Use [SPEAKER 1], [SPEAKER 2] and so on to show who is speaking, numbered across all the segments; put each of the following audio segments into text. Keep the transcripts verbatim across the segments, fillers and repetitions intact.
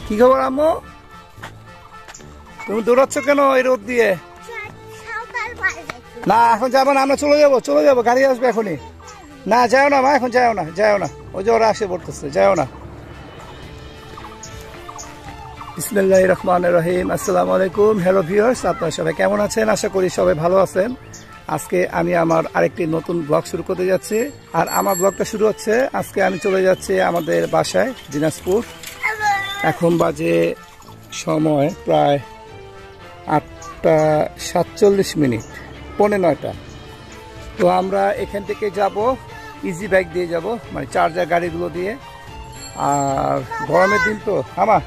[SPEAKER 1] কি খবর আম্মু? তুমি দৌড়াচ্ছ কেন এই রোদ দিয়ে? না এখন যাবো না, আমরা চলে যাবো চলে যাবো গাড়ি আসবে এখনই। না যাও না মা, এখন যাও না যাও না, ওই যে ওরা আসে পড়তেছে, যাও না। বিসমিল্লাহির রহমানির রহিম। আসসালামু আলাইকুম। হ্যালো ভিউয়ার্স, আপনারা সবাই কেমন আছেন? আশা করি সবাই ভালো আছেন। আজকে আমি আমার আরেকটি নতুন ব্লগ শুরু করতে যাচ্ছি। আর আমার ব্লগটা শুরু হচ্ছে, আজকে আমি চলে যাচ্ছি আমাদের বাসায় দিনাজপুর। এখন বাজে সময় প্রায় আটটা সাতচল্লিশ মিনিট, পৌনে নয়টা। তো আমরা এখান থেকে যাব ইজি বাইক দিয়ে যাব, মানে চার্জার গাড়িগুলো দিয়ে। আর গরমের দিন তো আমা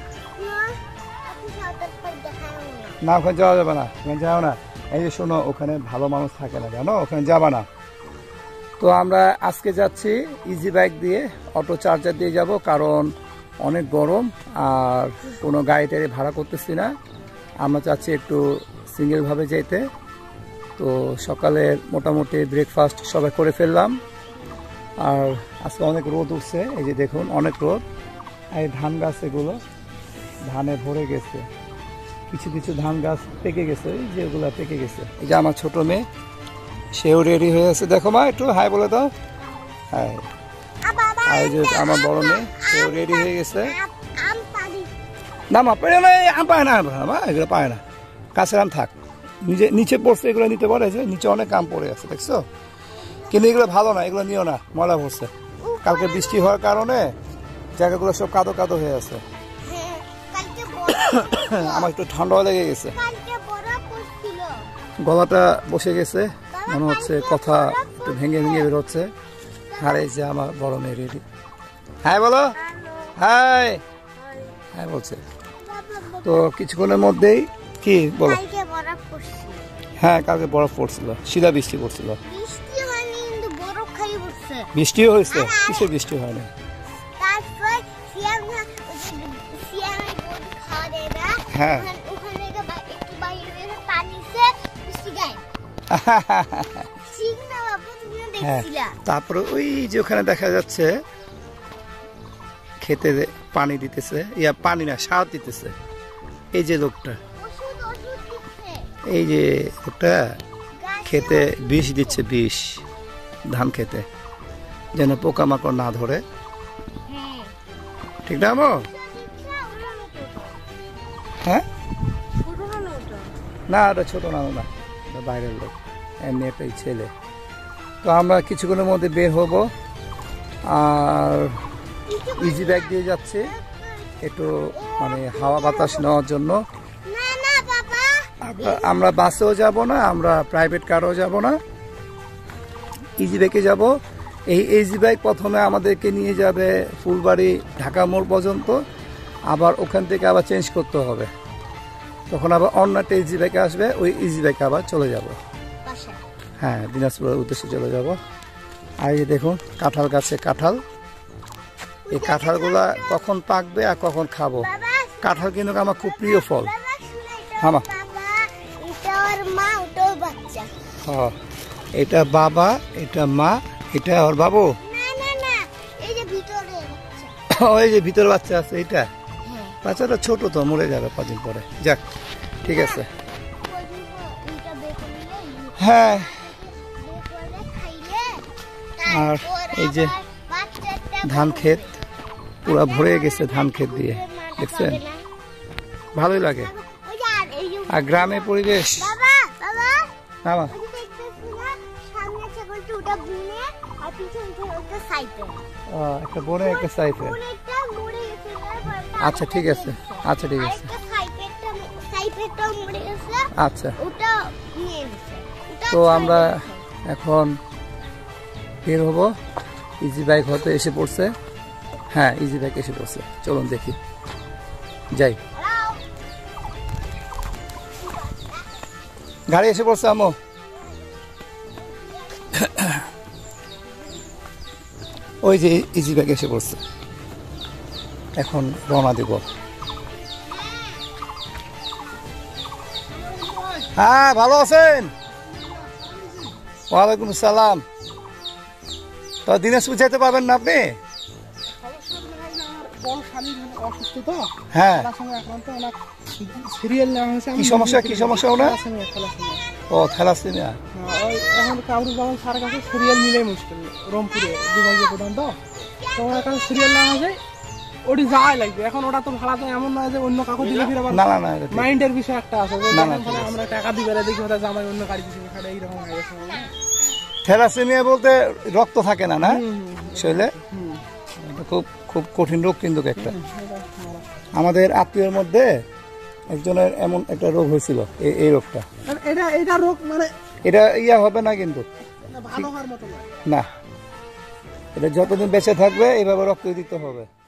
[SPEAKER 1] না, ওখানে যাওয়া যাবে না, ওখানে যাও না। এই যে শোনো, ওখানে ভালো মানুষ থাকে না জানো, ওখানে যাবা না। তো আমরা আজকে যাচ্ছি ইজি বাইক দিয়ে, অটো চার্জার দিয়ে যাব, কারণ অনেক গরম আর কোনো গাড়ি টাড়ি ভাড়া করতেছি না। আমরা চাচ্ছি একটু সিঙ্গেলভাবে যেতে। তো সকালে মোটামুটি ব্রেকফাস্ট সবাই করে ফেললাম। আর আজকে অনেক রোদ উঠছে, এই যে দেখুন অনেক রোদ। এই ধান গাছ এগুলো ধানে ভরে গেছে, কিছু কিছু ধান গাছ পেকে গেছে, যেগুলো পেকে গেছে। এই যে আমার ছোট মেয়ে, সেও রেডি হয়ে আছে, দেখো মা একটু হাই বলে দাও। হ্যাঁ, আর এই যে আমার বড় মেয়ে, সেও রেডি হয়ে গেছে। না মা পেরে না, আম পায় না মা, এগুলো পায় না, কাছের আম থাক। নিজে নিচে পড়ছে, এগুলো নিতে পারে, যে নিচে অনেক আম পড়ে আছে দেখছো। কিন্তু এগুলো ভালো না, এগুলো নিও না, ময়লা পড়ছে। কালকে বৃষ্টি হওয়ার কারণে জায়গাগুলো সব কাদো কাদো হয়ে আছে। আমার একটু ঠান্ডাও লেগে গেছে, গলাটা বসে গেছে, মনে হচ্ছে কথা একটু ভেঙে ভেঙে বেরোচ্ছে। আর এই যে আমার বড় মেয়ে রেডি। হ্যাঁ বলো, হাই হ্যাঁ বলছে। তো কিছুক্ষণের মধ্যেই কি বলো? হ্যাঁ কালকে বরফ পড়ছিল, শিলা বৃষ্টি পড়ছিল। বৃষ্টিও হয়েছে, কিসে বৃষ্টি হয়নি। হ্যাঁ তারপরে ওই যে ওখানে দেখা যাচ্ছে খেতে পানি দিতেছে, ইয়া পানি না সার দিতেছে এই যে লোকটা, এই যে লোকটা খেতে বিষ দিচ্ছে, বিষ ধান খেতে, যেন পোকামাকড় না ধরে। ঠিক না আমো? হ্যাঁ না ওটা ছোট না, না বাইরের লোক, এমনি একটাই ছেলে। তো আমরা কিছুক্ষণের মধ্যে বের হব। আর ইজি ব্যাগ দিয়ে যাচ্ছে একটু মানে হাওয়া বাতাস নেওয়ার জন্য। আমরা বাসেও যাব না, আমরা প্রাইভেট কারও যাব না, ইজি ব্যাগে যাব। এই ইজি বাইক প্রথমে আমাদেরকে নিয়ে যাবে ফুলবাড়ি ঢাকা মোড় পর্যন্ত, আবার ওখান থেকে আবার চেঞ্জ করতে হবে, তখন আবার অন্য একটা ইজি বাইকে আসবে, ওই ইজি বাইকে আবার চলে যাব। হ্যাঁ দিনাজপুরের উদ্দেশ্যে চলে যাব। আর এই দেখুন কাঁঠাল গাছে কাঁঠাল, এই কাঁঠালগুলা কখন পাকবে আর কখন খাবো। কাঁঠাল কিন্তু আমার খুব প্রিয় ফল। হ্যাঁ এটা বাবা, এটা মা, এটা ওর বাবু, ওই যে ভিতরে বাচ্চা আছে, এটা বাচ্চাটা ছোট তো, মরে যাবে কদিন পরে। যাক ঠিক আছে। হ্যাঁ আর এই যে ধান ক্ষেত পুরা ভরে গেছে ধান ক্ষেত দিয়ে, দেখছেন ভালোই লাগে। আর গ্রামের পরিবেশ, একটা বনে একটা সাইডে। আচ্ছা ঠিক আছে, আচ্ছা ঠিক আছে, আচ্ছা। তো আমরা এখন বের হবো, ইজি বাইক হয়তো এসে পড়ছে। হ্যাঁ ইজি বাইক এসে পড়ছে, চলুন দেখি যাই। গাড়ি এসে পড়ছে আমো, ওই যে ইজি বাইক এসে পড়ছে, এখন রওনা দিব। হ্যাঁ ভালো আছেন? ওয়ালাইকুম আসসালাম। তো দিনাজপুর যেতে পারবেন না আপনি?
[SPEAKER 2] বড় শালীর অসুস্থ তো,
[SPEAKER 1] হ্যাঁ
[SPEAKER 2] থ্যালাসেমিয়া আক্রান্ত, ওনার সিরিয়াল নেওয়া হয়েছে।
[SPEAKER 1] কি সমস্যা কি সমস্যা ওনার?
[SPEAKER 2] Thalassaemia, thalassaemia.
[SPEAKER 1] ও থ্যালাসেমিয়া।
[SPEAKER 2] হ্যাঁ, ওই এখন কাউরুল জামান স্যারের কাছে সিরিয়াল নিলেই মুশকিল, রংপুরে বিভাগীয় প্রধান তো, তো ওনার কাছে সিরিয়াল নেওয়া হয়েছে, ওটি যাওয়াই লাগবে। এখন ওটা তো ভাড়া তো এমন নয় যে অন্য কাকু দিলে ফিরে আবার
[SPEAKER 1] না না না এটা ঠিক।
[SPEAKER 2] মাইন্ডের বিষয় একটা আছে যে
[SPEAKER 1] না, না,
[SPEAKER 2] দেখেন তাহলে আমরা টাকা দিবে দেখি ওটা জামাই অন্য গাড়ি দিচ্ছে সেটা এইরকম হয়ে গেছে।
[SPEAKER 1] থ্যালাসেমিয়া বলতে রক্ত থাকে না না
[SPEAKER 2] হুম, হুম,
[SPEAKER 1] শরীরে?
[SPEAKER 2] হুম,
[SPEAKER 1] এটা খুব খুব কঠিন রোগ কিন্তু একটা।
[SPEAKER 2] হুম, এটা মারা।
[SPEAKER 1] আমাদের আত্মীয়ের মধ্যে একজনের এমন একটা রোগ হয়েছিল, এই এই রোগটা।
[SPEAKER 2] আর এটা এটা রোগ মানে
[SPEAKER 1] এটা ইয়া হবে না কিন্তু,
[SPEAKER 2] ভালো হওয়ার মতো নয়।
[SPEAKER 1] না, এটা যতদিন বেঁচে থাকবে এইভাবে রক্ত দিতে হবে।